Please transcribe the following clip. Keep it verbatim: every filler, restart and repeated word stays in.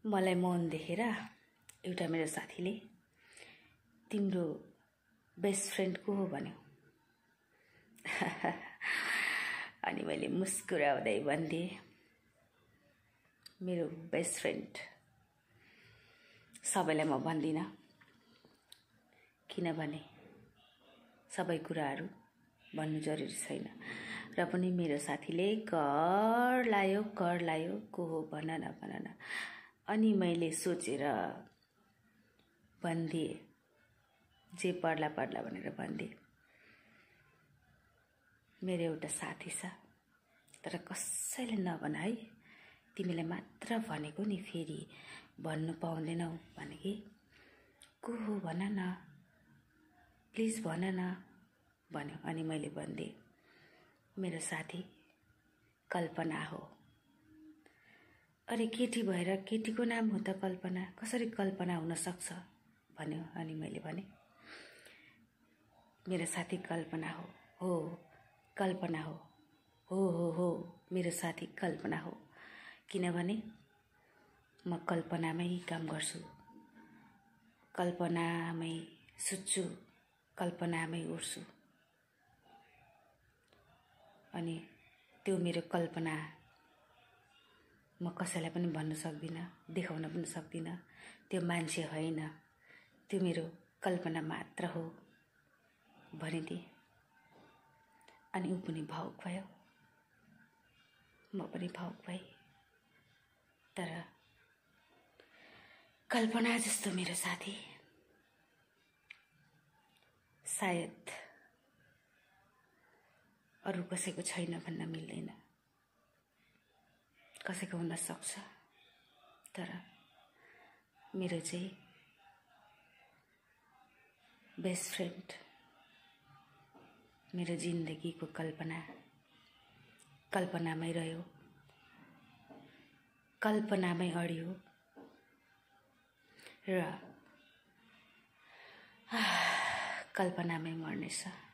मलाई मौन देखेर एउटा मेरो साथीले तिम्रो बेस्ट फ्रेन्ड को हो भन्यो। अनि मैले मुस्कुराउँदै भन्थे मेरो बेस्ट फ्रेन्ड सबैलाई म भन्दिनँ, किनभने सबै कुराहरू भन्नु जरुरी छैन। र पनि मेरो साथीले कर लायो कर लायो को हो भन न भन न। अनि मैले सोचेर भन्थे जे पर्ला पर्ला भनेर भन्थे मेरो एउटा साथी छ, तर कसैले नभन है, तिमीलाई मात्र भनेको नि, फेरि भन्नु पाउँदैनौ भने कि को हो भन न, प्लिज भन न भन्यो। अनि मैले भन्थे मेरो साथी कल्पना हो। अरे केटी भएर केटीको नाम हो त कल्पना, कसरी कल्पना हुन सक्छ भन्यो। अनि मैले भने मेरो साथी कल्पना हो। हो कल्पना हो, हो हो हो मेरो साथी कल्पना हो, किनभने म कल्पनामै काम गर्छु, कल्पनामै सुत्छु, कल्पनामै उठ्छु। अनि त्यो मेरो कल्पना म कसैलाई पनि भन्न सक्दिनँ, देखाउन पनि सक्दिनँ। त्यो मान्छे होइन, त्यो मेरो कल्पना मात्र हो भनिदिए। अनि ऊ पनि भावुक भयो, म पनि भावुक भएँ। तर कल्पना जस्तो मेरो साथी सायद अरू कसैको छैन भन्न मिल्दैन, कसैको हुन सक्छ, तर मेरो चाहिँ बेस्ट फ्रेन्ड, मेरो जिन्दगीको कल्पना कल्पनामै रह्यो, कल्पनामै अडियो र कल्पनामै मर्नेछ।